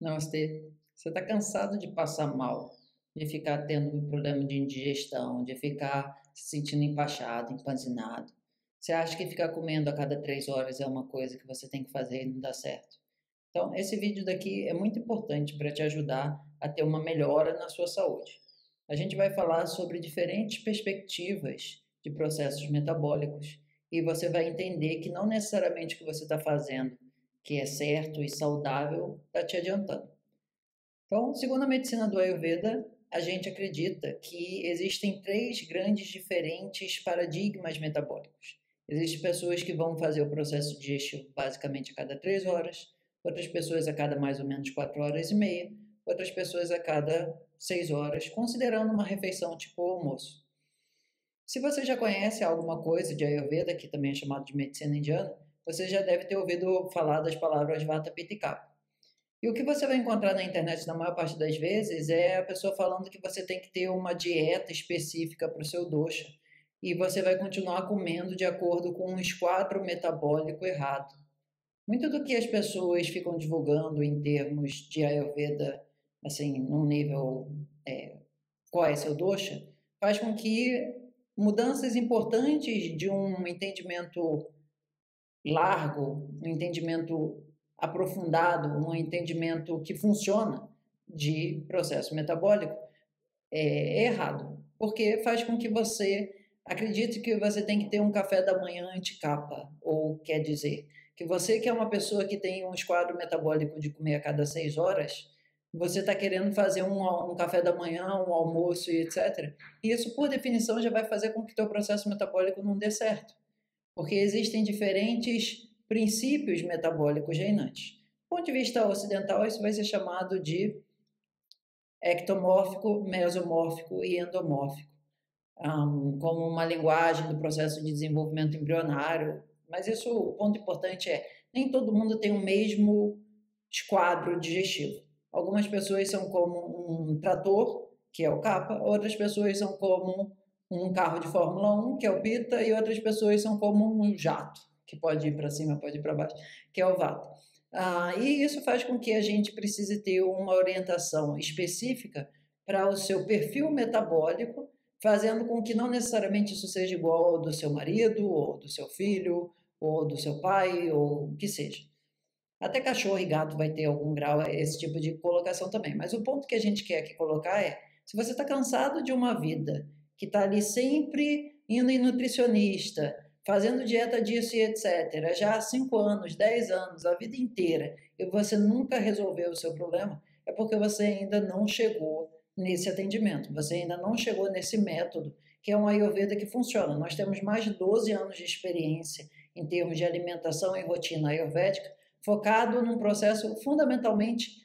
Namastê. Você está cansado de passar mal, de ficar tendo um problema de indigestão, de ficar se sentindo empachado, empanzinado. Você acha que ficar comendo a cada 3 horas é uma coisa que você tem que fazer e não dá certo. Então, esse vídeo daqui é muito importante para te ajudar a ter uma melhora na sua saúde. A gente vai falar sobre diferentes perspectivas de processos metabólicos e você vai entender que não necessariamente o que você está fazendo, que é certo e saudável, está te adiantando. Então, segundo a medicina do Ayurveda, a gente acredita que existem três grandes diferentes paradigmas metabólicos. Existem pessoas que vão fazer o processo digestivo basicamente a cada 3 horas, outras pessoas a cada mais ou menos 4 horas e meia, outras pessoas a cada 6 horas, considerando uma refeição tipo almoço. Se você já conhece alguma coisa de Ayurveda, que também é chamado de medicina indiana, você já deve ter ouvido falar das palavras Vata, Pitta e Kapha. E o que você vai encontrar na internet na maior parte das vezes é a pessoa falando que você tem que ter uma dieta específica para o seu dosha e você vai continuar comendo de acordo com um esquadro metabólico errado. Muito do que as pessoas ficam divulgando em termos de Ayurveda, assim, num nível qual é seu dosha, faz com que mudanças importantes de um entendimento largo, um entendimento aprofundado, um entendimento que funciona de processo metabólico é errado, porque faz com que você acredite que você tem que ter um café da manhã anti-capa, ou quer dizer, que você que é uma pessoa que tem um esquadro metabólico de comer a cada 6 horas, você está querendo fazer um café da manhã, um almoço e etc. E isso, por definição, já vai fazer com que o teu processo metabólico não dê certo, porque existem diferentes princípios metabólicos reinantes. Do ponto de vista ocidental, isso vai ser chamado de ectomórfico, mesomórfico e endomórfico, como uma linguagem do processo de desenvolvimento embrionário. Mas isso, o ponto importante é, nem todo mundo tem o mesmo esquadro digestivo. Algumas pessoas são como um trator, que é o Kapha, outras pessoas são como um carro de Fórmula 1, que é o Pitta, e outras pessoas são como um jato, que pode ir para cima, pode ir para baixo, que é o Vata. E isso faz com que a gente precise ter uma orientação específica para o seu perfil metabólico, fazendo com que não necessariamente isso seja igual ao do seu marido, ou do seu filho, ou do seu pai, ou o que seja. Até cachorro e gato vai ter algum grau esse tipo de colocação também. Mas o ponto que a gente quer aqui colocar é, se você está cansado de uma vida que está ali sempre indo em nutricionista, fazendo dieta disso e etc., já há 5 anos, 10 anos, a vida inteira, e você nunca resolveu o seu problema, é porque você ainda não chegou nesse atendimento, você ainda não chegou nesse método, que é um Ayurveda que funciona. Nós temos mais de 12 anos de experiência em termos de alimentação e rotina ayurvédica, focado num processo fundamentalmente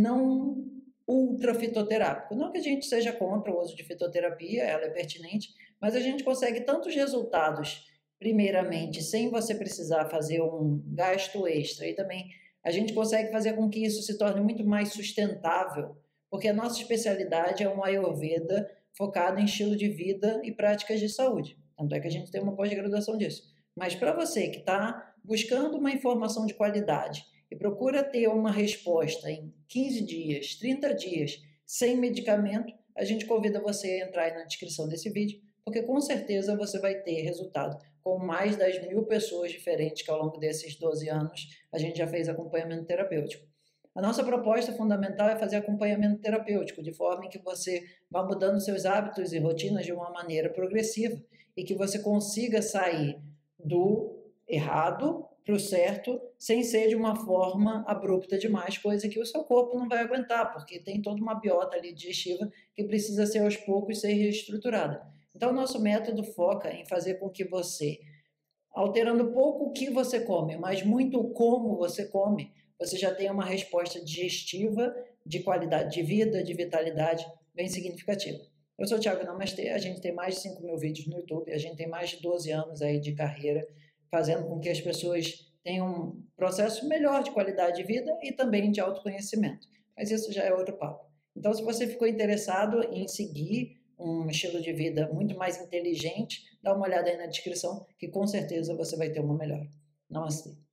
não ultrafitoterápico. Não que a gente seja contra o uso de fitoterapia, ela é pertinente, mas a gente consegue tantos resultados, primeiramente, sem você precisar fazer um gasto extra, e também a gente consegue fazer com que isso se torne muito mais sustentável, porque a nossa especialidade é um Ayurveda focado em estilo de vida e práticas de saúde. Tanto é que a gente tem uma pós-graduação disso. Mas para você que está buscando uma informação de qualidade e procura ter uma resposta em 15 dias, 30 dias, sem medicamento, a gente convida você a entrar aí na descrição desse vídeo, porque com certeza você vai ter resultado com mais das 1000 pessoas diferentes que ao longo desses 12 anos a gente já fez acompanhamento terapêutico. A nossa proposta fundamental é fazer acompanhamento terapêutico, de forma em que você vá mudando seus hábitos e rotinas de uma maneira progressiva e que você consiga sair do errado para o certo, sem ser de uma forma abrupta demais, coisa que o seu corpo não vai aguentar, porque tem toda uma biota ali digestiva que precisa ser aos poucos ser reestruturada. Então, o nosso método foca em fazer com que você, alterando pouco o que você come, mas muito o como você come, você já tenha uma resposta digestiva, de qualidade de vida, de vitalidade bem significativa. Eu sou o Thiago Namastê, a gente tem mais de 5.000 vídeos no YouTube, a gente tem mais de 12 anos aí de carreira, fazendo com que as pessoas tenham um processo melhor de qualidade de vida e também de autoconhecimento. Mas isso já é outro papo. Então, se você ficou interessado em seguir um estilo de vida muito mais inteligente, dá uma olhada aí na descrição, que com certeza você vai ter uma melhor. Namastê.